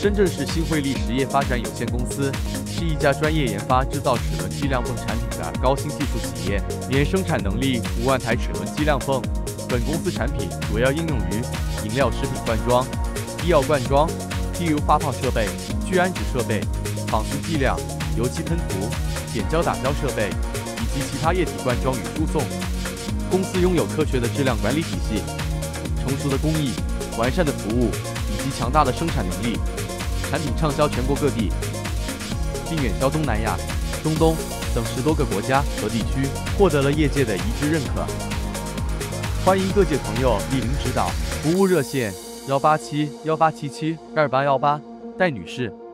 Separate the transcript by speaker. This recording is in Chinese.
Speaker 1: 深圳市新汇利实业发展有限公司是一家专业研发制造齿轮机量泵产品的高新技术企业，年生产能力5万台齿轮机量泵。本公司产品主要应用于饮料食品灌装、医药灌装、滴油发泡设备、聚氨酯设备、仿丝计量、油漆喷涂、点胶打胶设备以及其他液体灌装与输送。公司拥有科学的质量管理体系、成熟的工艺、完善的服务以及强大的生产能力，产品畅销全国各地，并远销东南亚、中东等10多个国家和地区，获得了业界的一致认可。欢迎各界朋友莅临指导，服务热线：18718772818，戴女士。